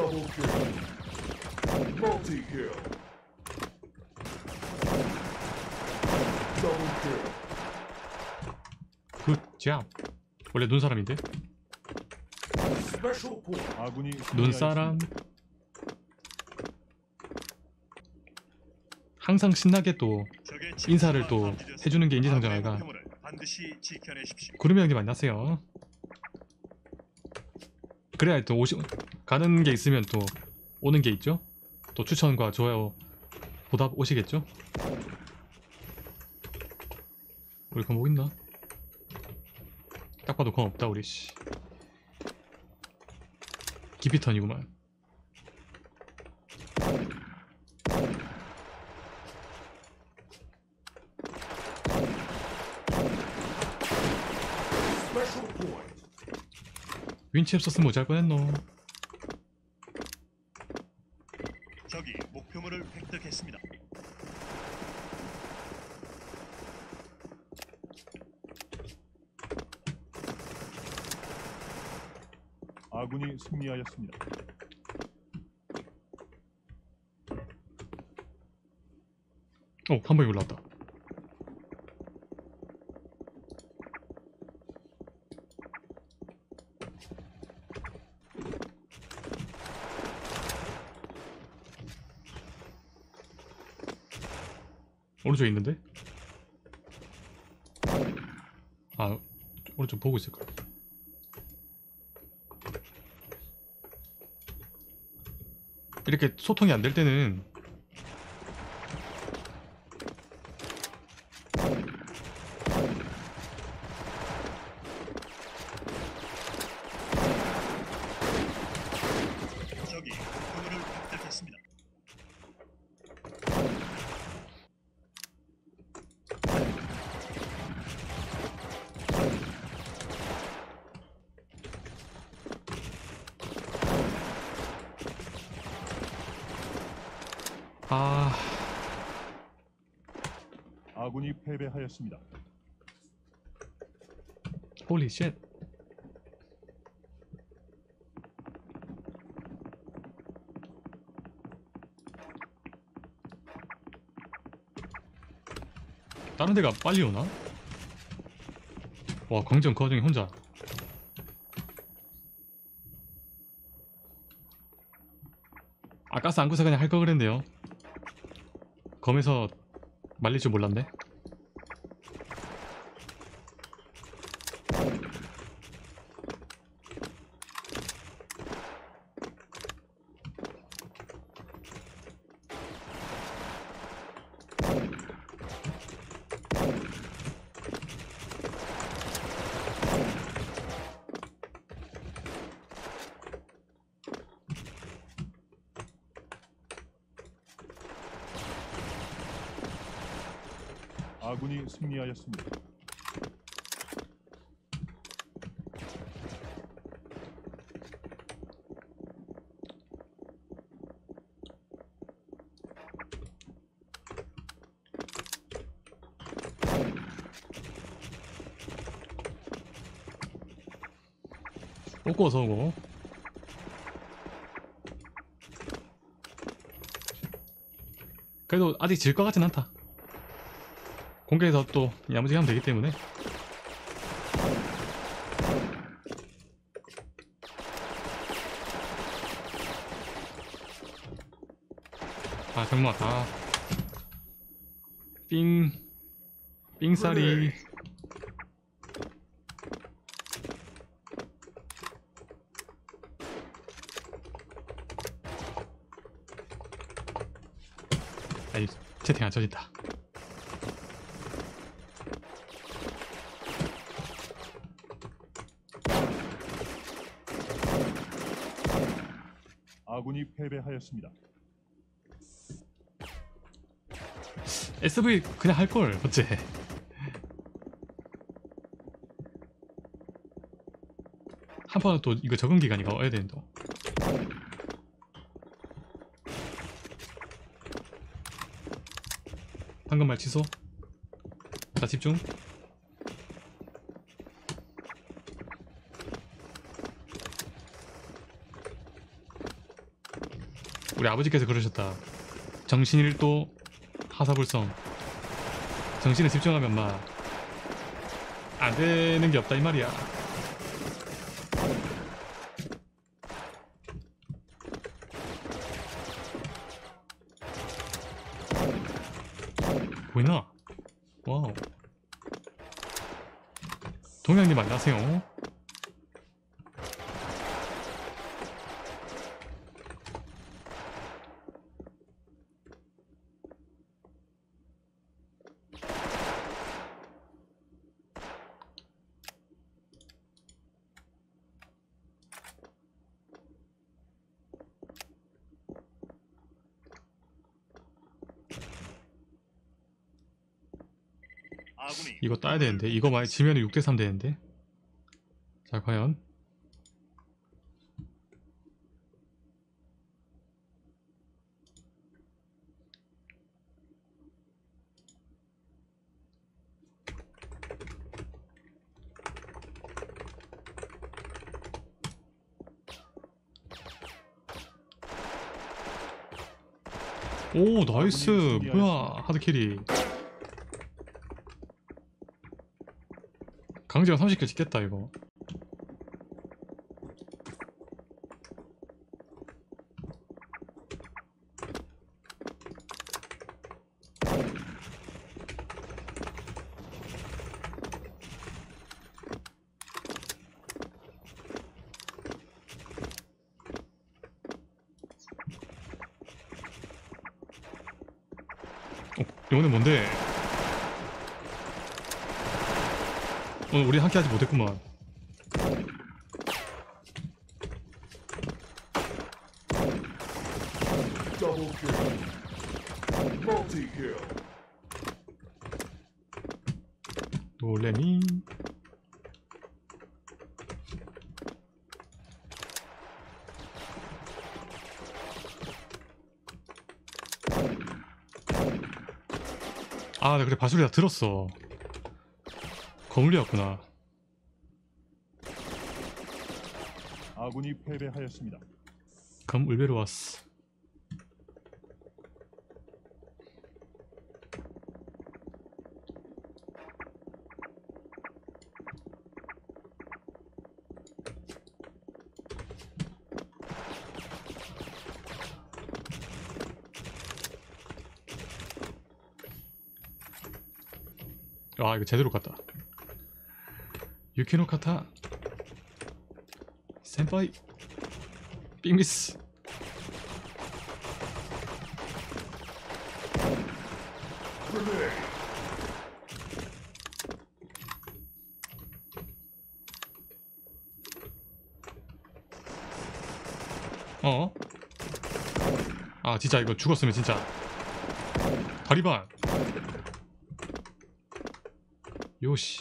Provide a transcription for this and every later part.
Double kill. Multi-kill. Double kill. 굿잡. 원래 눈사람인데? Special point. 아군이 눈사람. 항상 신나게 또 인사를 또 해주는 게 인지상정 아이가. 구름이 형님 만나세요. 그래야 또 가는 게 있으면 또 오는 게 있죠. 또 추천과 좋아요 보답 오시겠죠. 우리 검 뭐 있나? 딱 봐도 검 없다 우리 씨. 기피턴이구만. Special point. 윈치 없었으면 모자랄 뻔했노. 적이 목표물을 획득했습니다. 아군이 승리하였습니다. 한 번에 올라왔다. 오른쪽에 있는데? 아, 오른쪽 보고 있을까? 이렇게 소통이 안 될 때는 적이 목표물을 획득했습니다. 아군이 패배하였습니다. 홀리 쉣. 다른 데가 빨리 오나? 와, 광전 그 와중에 혼자. 가스 안 구사 그냥 할 거 그랬네요. 검에서 말릴 줄 몰랐네. 아군이 승리하였습니다. 뽑고 어서 오고. 그래도 아직 질 것 같진 않다. 공개해서 또 야무지게 하면 되기 때문에. 정말 삥싸리. 아이, 채팅 안 쳐진다. 아군이 패배하였습니다. SV 그냥 할걸 어째. 한 번은 또 이거 적응 기간이가 와야 된다. 방금 말 취소. 자, 집중. 우리 아버지께서 그러셨다. 정신일도 하사불성. 정신에 집중하면 막 안되는 게 없다 이 말이야. 보이나? 와우. 동양님 안녕하세요. 아군이 이거 따야 되는데 이거 만약 지면 6대3 되는데. 자 과연 오 나이스. 뭐야 하드캐리. 강제가 30개 찍겠다 이거. 이거는 뭔데? 오늘 우리 함께 하지 못했구만. Double kill. Multi kill. 놀래미. 아, 나 그래 발소리 다 들었어. 거물이었구나. 아군이 패배하였습니다. 감 울베로 왔어. 아 이거 제대로 갔다. 유키노 카타 센파이 빅미스. Grenade. 어? 아 진짜 이거 죽었으면 진짜 다리반 요시.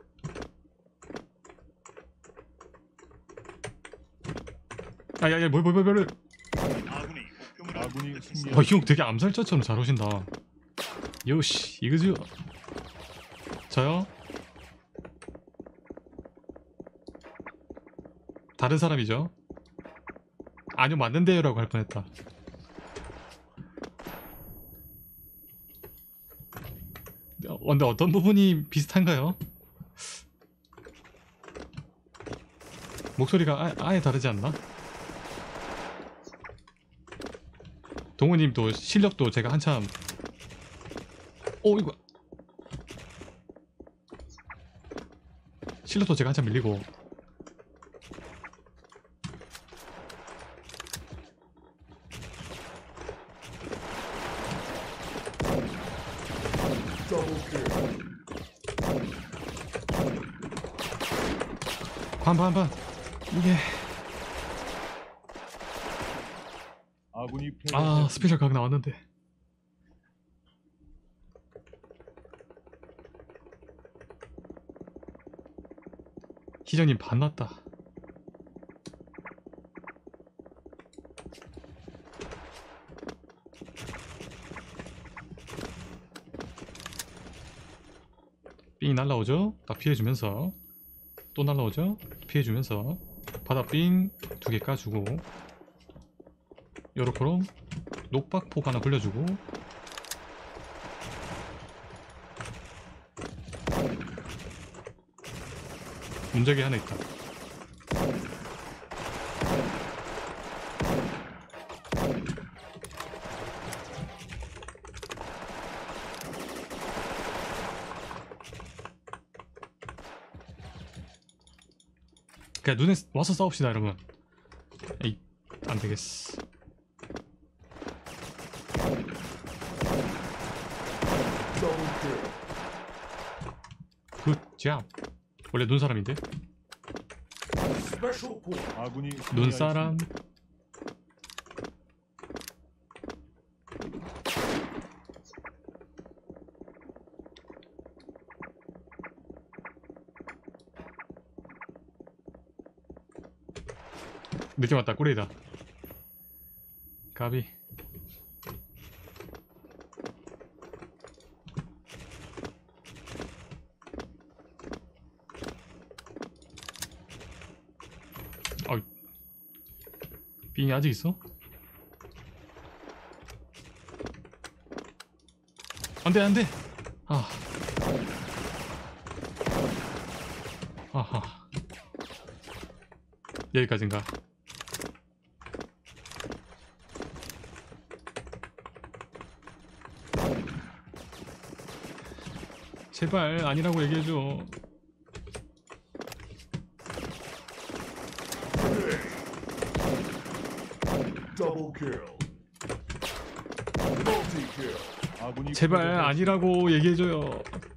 아야야 뭘 아군이 목표물을 아군이 획득했습니다. 이 형 되게 암살자처럼 잘 오신다. 요시 이거죠. 저요? 다른 사람이죠? 아니요 맞는데요 라고 할 뻔했다. 근데 어떤 부분이 비슷한가요? 목소리가 아예 다르지 않나? 동호님도 실력도 제가 한참 이거 실력도 제가 한참 밀리고 Double kill. 반반반 이게 아군이 아 패배하였습니다. 스페셜 각 나왔는데 희정님 반났다. 삥 날라오죠? 딱 피해주면서 또 날라오죠? 피해주면서 바닥 삥 2개 까주고 요렇게롬 녹박폭 하나 굴려주고 문제기 하나 있다. 그냥 눈에 와서 싸웁시다 여러분. 에이 안되겠어. Double kill. 굿잡. 원래 눈사람인데? Special point. 아군이 눈사람. 늦게 왔다. 꼬레이다. 가비. 어이. 빙이 아직 있어? 안돼 안돼. 아. 아하. 여기까지인가? 제발 아니라고 얘기해줘. Grenade. Double kill. Multi kill. 아군이 제발 패배하였습니다. 아니라고 얘기해줘요.